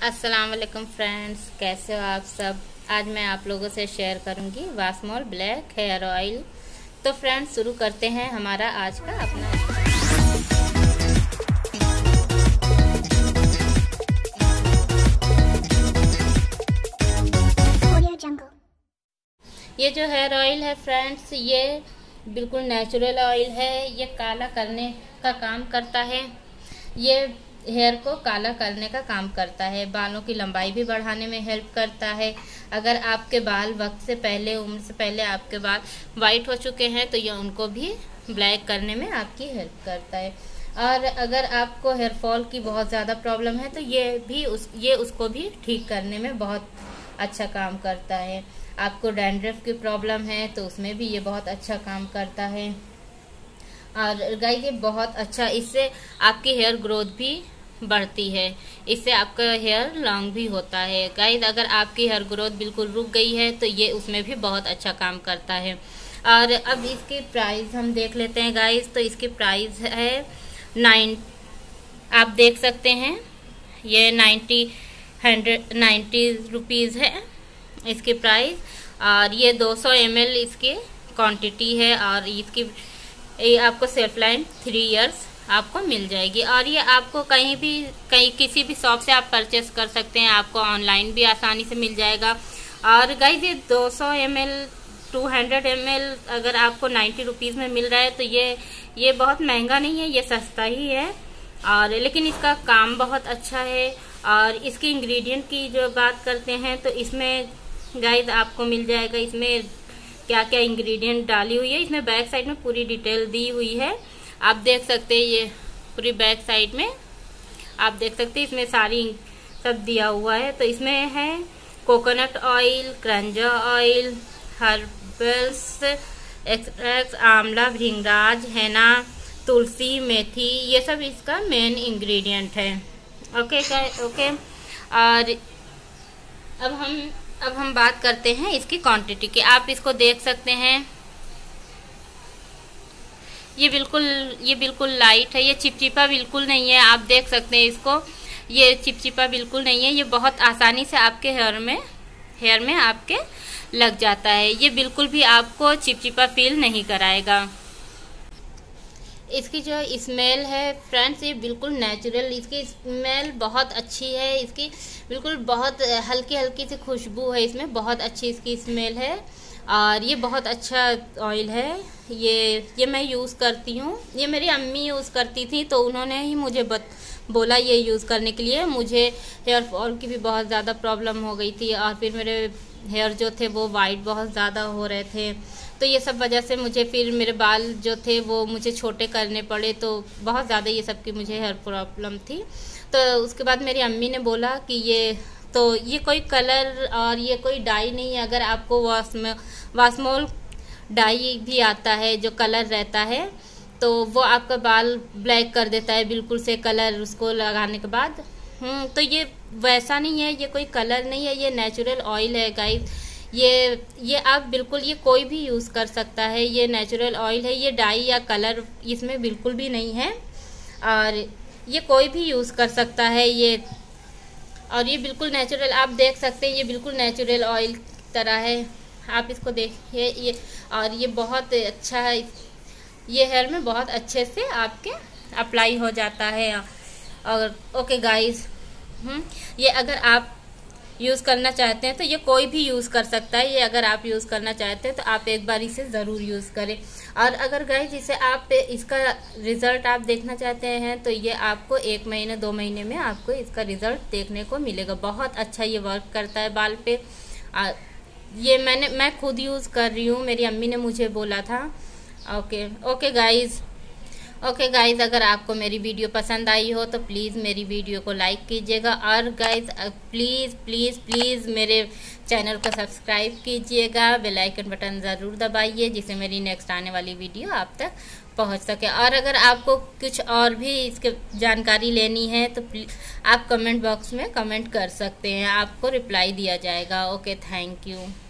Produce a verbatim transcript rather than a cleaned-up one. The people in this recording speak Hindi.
अस्सलाम वालेकुम फ्रेंड्स, कैसे हो आप सब। आज मैं आप लोगों से शेयर करूंगी वासमोल ब्लैक हेयर ऑयल। तो फ्रेंड्स, शुरू करते हैं हमारा आज का अपना। ये जो हेयर ऑयल है फ्रेंड्स, ये बिल्कुल नेचुरल ऑयल है। ये काला करने का काम करता है। ये हेयर को काला करने का काम करता है। बालों की लंबाई भी बढ़ाने में हेल्प करता है। अगर आपके बाल वक्त से पहले, उम्र से पहले आपके बाल वाइट हो चुके हैं तो ये उनको भी ब्लैक करने में आपकी हेल्प करता है। और अगर आपको हेयर फॉल की बहुत ज़्यादा प्रॉब्लम है तो ये भी उस ये उसको भी ठीक करने में बहुत अच्छा काम करता है। आपको डैंड्रफ की प्रॉब्लम है तो उसमें भी ये बहुत अच्छा काम करता है। और गाइस, ये बहुत अच्छा, इससे आपकी हेयर ग्रोथ भी बढ़ती है। इससे आपका हेयर लॉन्ग भी होता है। गाइस, अगर आपकी हेयर ग्रोथ बिल्कुल रुक गई है तो ये उसमें भी बहुत अच्छा काम करता है। और अब इसकी प्राइस हम देख लेते हैं गाइस। तो इसकी प्राइस है नाइन, आप देख सकते हैं ये नाइन्टी हंड्रेड नाइन्टी रुपीज़ है इसकी प्राइस। और ये दो सौ एम एल इसकी क्वांटिटी है। और इसकी ये आपको सेल्फ लाइन थ्री इयर्स आपको मिल जाएगी। और ये आपको कहीं भी कहीं किसी भी शॉप से आप परचेस कर सकते हैं। आपको ऑनलाइन भी आसानी से मिल जाएगा। और गाइस, ये दो सौ M L two hundred M L अगर आपको नाइन्टी रुपीज़ में मिल रहा है तो ये ये बहुत महंगा नहीं है, ये सस्ता ही है। और लेकिन इसका काम बहुत अच्छा है। और इसके इंग्रेडिएंट की जो बात करते हैं तो इसमें गाइस आपको मिल जाएगा इसमें क्या क्या इंग्रेडिएंट डाली हुई है। इसमें बैक साइड में पूरी डिटेल दी हुई है, आप देख सकते हैं। ये पूरी बैक साइड में आप देख सकते हैं, इसमें सारी सब दिया हुआ है। तो इसमें है coconut oil, karanja oil, herbals extract, amla, bhringraj, henna, tulsi, methi, ये सब इसका मेन इंग्रेडिएंट है। Okay okay. और अब हम अब हम बात करते हैं इसकी क्वांटिटी की। आप इसको देख सकते हैं, ये बिल्कुल ये बिल्कुल लाइट है। ये चिपचिपा बिल्कुल नहीं है, आप देख सकते हैं इसको। ये चिपचिपा बिल्कुल नहीं है। ये बहुत आसानी से आपके हेयर में हेयर में आपके लग जाता है। ये बिल्कुल भी आपको चिपचिपा फील नहीं कराएगा। इसकी जो स्मेल है फ्रेंड्स, ये बिल्कुल नेचुरल, इसकी स्मेल बहुत अच्छी है। इसकी बिल्कुल बहुत हल्की हल्की सी खुशबू है इसमें, बहुत अच्छी इसकी स्मेल है। और ये बहुत अच्छा ऑयल है। ये ये मैं यूज़ करती हूँ। ये मेरी अम्मी यूज़ करती थी तो उन्होंने ही मुझे बत, बोला ये यूज़ करने के लिए। मुझे हेयर फॉल की भी बहुत ज़्यादा प्रॉब्लम हो गई थी। और फिर मेरे हेयर जो थे वो वाइट बहुत ज़्यादा हो रहे थे। तो ये सब वजह से मुझे फिर मेरे बाल जो थे वो मुझे छोटे करने पड़े। तो बहुत ज़्यादा ये सब की मुझे हेयर प्रॉब्लम थी। तो उसके बाद मेरी अम्मी ने बोला कि ये तो ये कोई कलर और ये कोई डाई नहीं है। अगर आपको वासमो वासमोल डाई भी आता है जो कलर रहता है तो वो आपका बाल ब्लैक कर देता है बिल्कुल से, कलर उसको लगाने के बाद। हम्म तो ये वैसा नहीं है, ये कोई कलर नहीं है, ये नेचुरल ऑयल है गाइस। ये ये आप बिल्कुल ये कोई भी यूज़ कर सकता है। ये नेचुरल ऑयल है, ये डाई या कलर इसमें बिल्कुल भी नहीं है। और ये कोई भी यूज़ कर सकता है ये। और ये बिल्कुल नेचुरल, आप देख सकते हैं, ये बिल्कुल नेचुरल ऑयल तरह है। आप इसको देखिए ये। और ये बहुत अच्छा है, ये हेयर में बहुत अच्छे से आपके अप्लाई हो जाता है। और ओके गाइस, हम्म ये अगर आप यूज़ करना चाहते हैं तो ये कोई भी यूज़ कर सकता है। ये अगर आप यूज़ करना चाहते हैं तो आप एक बार इसे ज़रूर यूज़ करें। और अगर गाइस इसे आप इसका रिज़ल्ट आप देखना चाहते हैं तो ये आपको एक महीने दो महीने में आपको इसका रिज़ल्ट देखने को मिलेगा। बहुत अच्छा ये वर्क करता है बाल पे। आ, ये मैंने मैं खुद यूज़ कर रही हूँ, मेरी अम्मी ने मुझे बोला था। Okay okay guys okay guys अगर आपको मेरी वीडियो पसंद आई हो तो प्लीज़ मेरी वीडियो को लाइक कीजिएगा। और गाइस प्लीज़ प्लीज़ प्लीज़ मेरे चैनल को सब्सक्राइब कीजिएगा। बेल आइकन बटन ज़रूर दबाइए जिससे मेरी नेक्स्ट आने वाली वीडियो आप तक पहुंच सके। और अगर आपको कुछ और भी इसके जानकारी लेनी है तो आप कमेंट बॉक्स में कमेंट कर सकते हैं, आपको रिप्लाई दिया जाएगा। Okay, thank you.